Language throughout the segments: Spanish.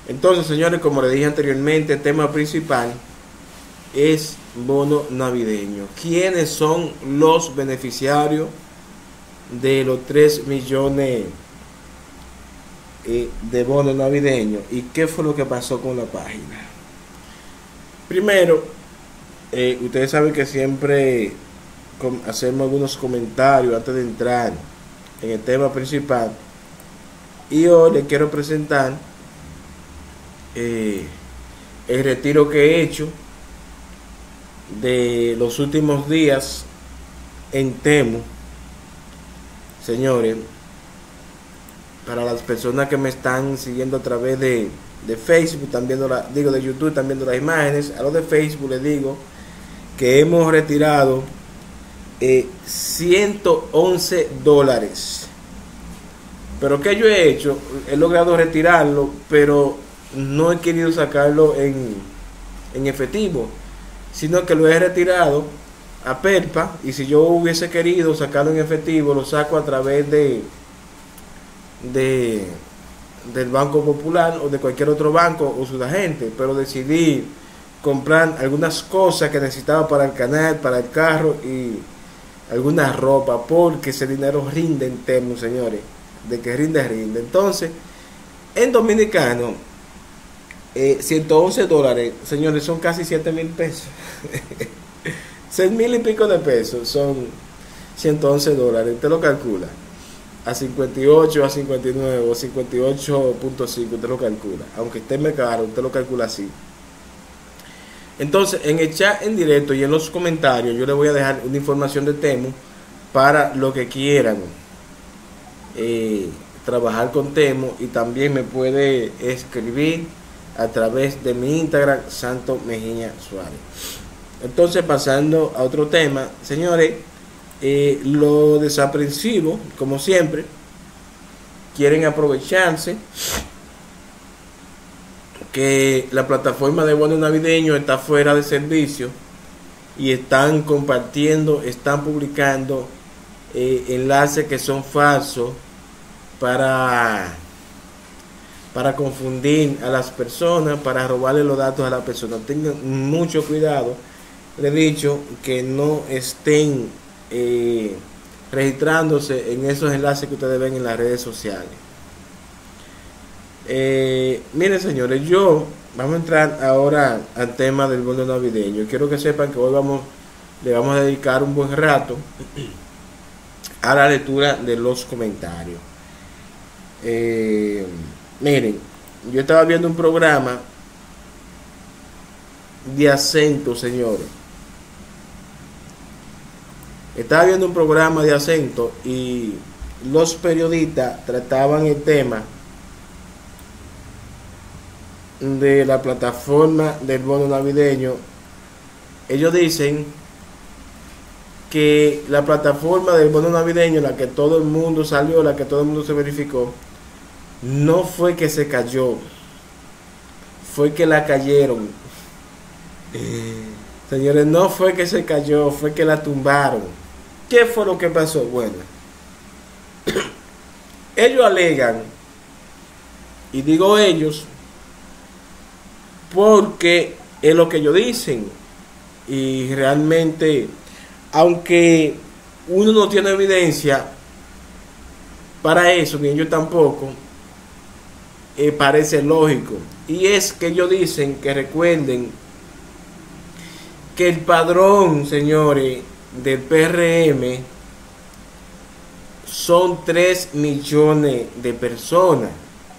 Entonces, señores, como les dije anteriormente, el tema principal es bono navideño. ¿Quiénes son los beneficiarios de los 3 millones de bono navideño? ¿Y qué fue lo que pasó con la página? Primero, ustedes saben que siempre hacemos algunos comentarios antes de entrar en el tema principal, y hoy les quiero presentar el retiro que he hecho de los últimos días en Temu. Señores, para las personas que me están siguiendo a través de Facebook, están viendo de YouTube, están viendo las imágenes. A los de Facebook les digo que hemos retirado $111. Pero que yo he hecho, he logrado retirarlo, pero no he querido sacarlo en efectivo, sino que lo he retirado a Perpa, y si yo hubiese querido sacarlo en efectivo, lo saco a través del Banco Popular o de cualquier otro banco o sus agentes. Pero decidí comprar algunas cosas que necesitaba para el canal, para el carro y alguna ropa, porque ese dinero rinde en Temu, señores. De que rinde. Entonces, en dominicano, $111, señores, son casi 7,000 pesos. 6,000 y pico de pesos son $111. Usted lo calcula a 58, a 59 o 58.5, usted lo calcula. Aunque esté muy caro, usted lo calcula así. Entonces, en el chat en directo y en los comentarios, yo les voy a dejar una información de Temu para lo que quieran trabajar con Temu, y también me puede escribir a través de mi Instagram, Santo Mejía Suárez. Entonces, pasando a otro tema, señores, los desaprensivos, como siempre, quieren aprovecharse que la plataforma de bono navideño está fuera de servicio, y están compartiendo, están publicando enlaces que son falsos para confundir a las personas, para robarle los datos a las personas. Tengan mucho cuidado. Les he dicho que no estén registrándose en esos enlaces que ustedes ven en las redes sociales. Miren, señores, vamos a entrar ahora al tema del bono navideño. Quiero que sepan que hoy le vamos a dedicar un buen rato a la lectura de los comentarios. Miren, yo estaba viendo un programa de acento, señores. Estaba viendo un programa de acento y los periodistas trataban el tema de la plataforma del bono navideño. Ellos dicen que la plataforma del bono navideño, la que todo el mundo salió, la que todo el mundo se verificó, no fue que se cayó, fue que la cayeron. Señores, no fue que se cayó, fue que la tumbaron. ¿Qué fue lo que pasó? Bueno, ellos alegan, y digo ellos porque es lo que ellos dicen, y realmente, aunque uno no tiene evidencia para eso, ni ellos tampoco, parece lógico. Y es que ellos dicen que recuerden que el padrón, señores, del PRM son 3 millones de personas,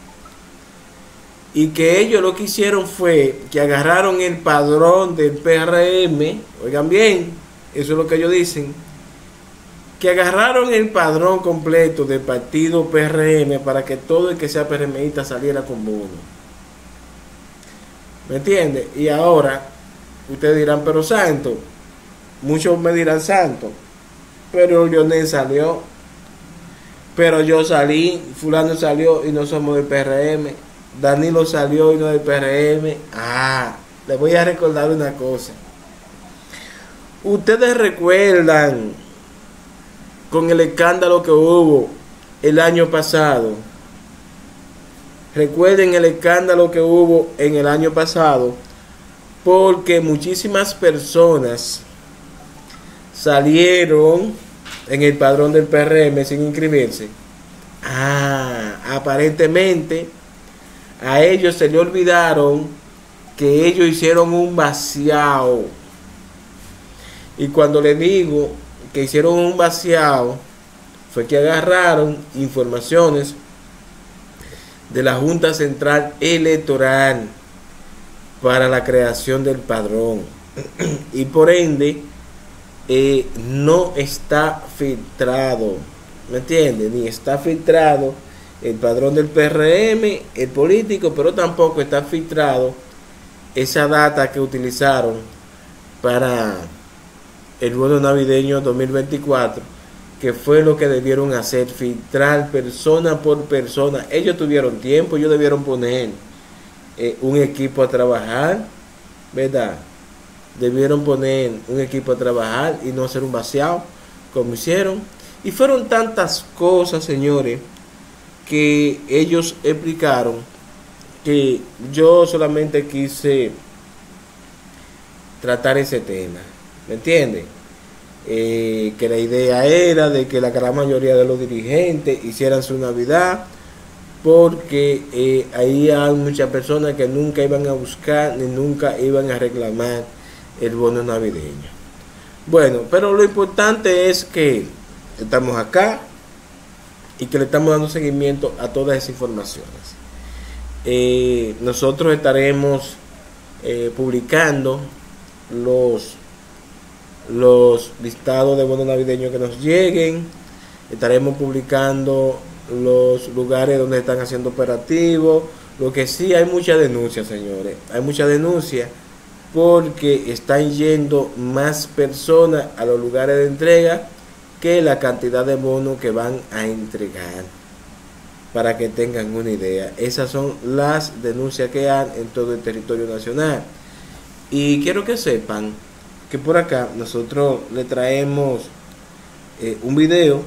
y que ellos lo que hicieron fue que agarraron el padrón del PRM. Oigan bien, eso es lo que ellos dicen, que agarraron el padrón completo del partido PRM para que todo el que sea PRMista saliera con bono. ¿Me entiende? Y ahora ustedes dirán, pero santo, muchos me dirán santo, pero Leonel salió, pero yo salí, fulano salió y no somos del PRM, Danilo salió y no del PRM. Les voy a recordar una cosa. Ustedes recuerdan con el escándalo que hubo el año pasado. Recuerden el escándalo que hubo en el año pasado, porque muchísimas personas salieron en el padrón del PRM sin inscribirse. Aparentemente a ellos se le olvidaron que ellos hicieron un vaciado. Y cuando le digo que hicieron un vaciado, fue que agarraron informaciones de la Junta Central Electoral para la creación del padrón. Y por ende no está filtrado, ¿me entiendes? Ni está filtrado el padrón del PRM, el político, pero tampoco está filtrado esa data que utilizaron para el bono navideño 2024, que fue lo que debieron hacer, filtrar persona por persona. Ellos tuvieron tiempo, ellos debieron poner un equipo a trabajar, ¿verdad? Debieron poner un equipo a trabajar y no hacer un vaciado como hicieron. Y fueron tantas cosas, señores, que ellos explicaron, que yo solamente quise tratar ese tema, ¿me entiendes? Que la idea era de que la gran mayoría de los dirigentes hicieran su Navidad, porque ahí hay muchas personas que nunca iban a buscar ni nunca iban a reclamar el bono navideño. Bueno, pero lo importante es que estamos acá y que le estamos dando seguimiento a todas esas informaciones. Nosotros estaremos publicando los listados de bonos navideños que nos lleguen. Estaremos publicando los lugares donde están haciendo operativos. Lo que sí, hay mucha denuncia, señores, hay mucha denuncia, porque están yendo más personas a los lugares de entrega que la cantidad de bonos que van a entregar, para que tengan una idea. Esas son las denuncias que hay en todo el territorio nacional. Y quiero que sepan que por acá nosotros le traemos un video.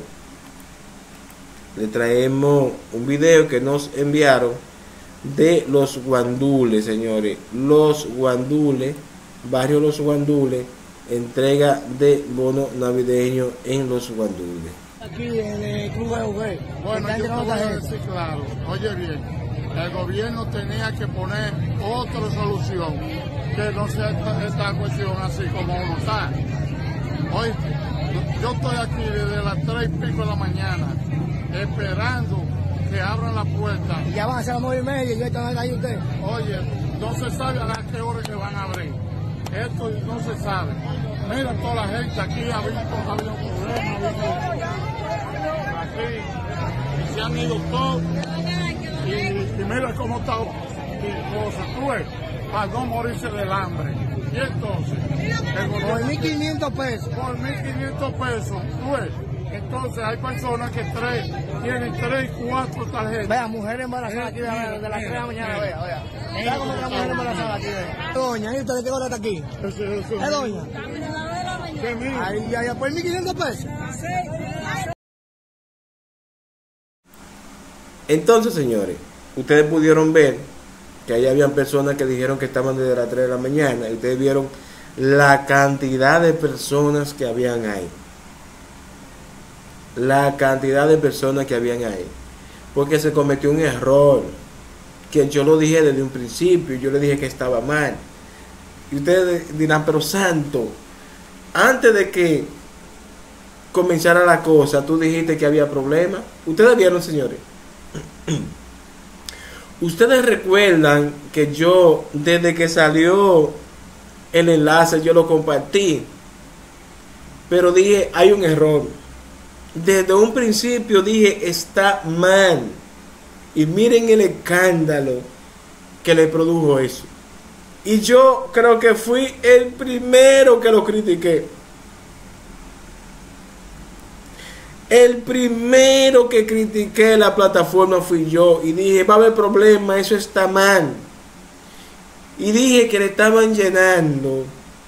Le traemos un video que nos enviaron de Los Guandules, señores. Los Guandules, barrio Los Guandules, entrega de bono navideño en Los Guandules. Aquí en el Club EUG. Bueno, yo te voy a decir claro, oye bien, el gobierno tenía que poner otra solución, que no sea esta cuestión así como uno está. Hoy, yo estoy aquí desde las 3:00 de la mañana, esperando que abran la puerta. Y ya van a ser las 9:30 y ya están ahí ustedes. Oye, no se sabe a las qué hora que van a abrir. Esto no se sabe. Mira toda la gente aquí, ha habido problemas. Aquí, y se han ido todos. Y mira cómo está la cosa, tú ves, para no morirse del hambre. Y entonces, Por 1.500 pesos. por 1.500 pesos, tú ves. Entonces hay personas que tienen 3, 4 tarjetas. Vea, mujeres embarazadas aquí de las 3 de la mañana, vea. Vea cómo está la mujer embarazada aquí, vea. Doña, ¿y usted de qué hora está aquí? ¿Es doña? Ahí, ya, por 1.500 pesos. Entonces, señores, ustedes pudieron ver que ahí habían personas que dijeron que estaban desde las 3 de la mañana, y ustedes vieron la cantidad de personas que habían ahí. La cantidad de personas que habían ahí. Porque se cometió un error, que yo lo dije desde un principio. Yo le dije que estaba mal. Y ustedes dirán, pero santo, antes de que comenzara la cosa, tú dijiste que había problemas. Ustedes vieron, señores. Ustedes recuerdan que yo, desde que salió el enlace, yo lo compartí, pero dije, hay un error. Desde un principio dije, está mal. Y miren el escándalo que le produjo eso. Y yo creo que fui el primero que lo critiqué. El primero que critiqué la plataforma fui yo. Y dije, va a haber problema, eso está mal. Y dije que le estaban llenando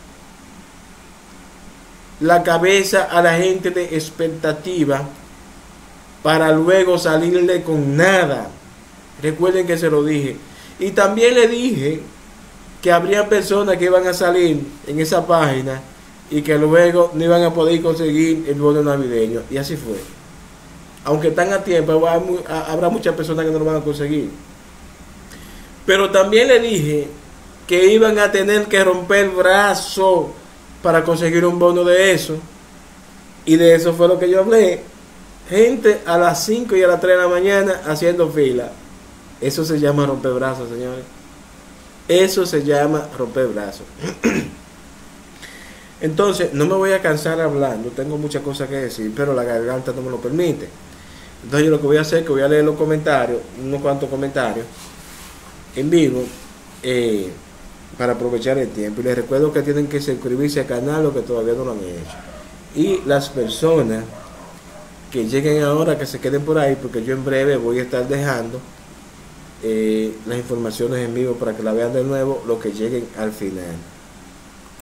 la cabeza a la gente de expectativa para luego salirle con nada. Recuerden que se lo dije. Y también le dije que habría personas que iban a salir en esa página y que luego no iban a poder conseguir el bono navideño. Y así fue. Aunque están a tiempo, habrá muchas personas que no lo van a conseguir. Pero también le dije que iban a tener que romper el brazo para conseguir un bono de eso. Y de eso fue lo que yo hablé. Gente a las 5 y a las 3 de la mañana haciendo fila. Eso se llama romper brazos, señores. Eso se llama romper brazos. Entonces, no me voy a cansar hablando. Tengo muchas cosas que decir, pero la garganta no me lo permite. Entonces, yo lo que voy a hacer es que voy a leer los comentarios, unos cuantos comentarios en vivo, para aprovechar el tiempo. Y les recuerdo que tienen que suscribirse al canal, los que todavía no lo han hecho. Y las personas que lleguen ahora, que se queden por ahí, porque yo en breve voy a estar dejando las informaciones en vivo para que la vean de nuevo, los que lleguen al final.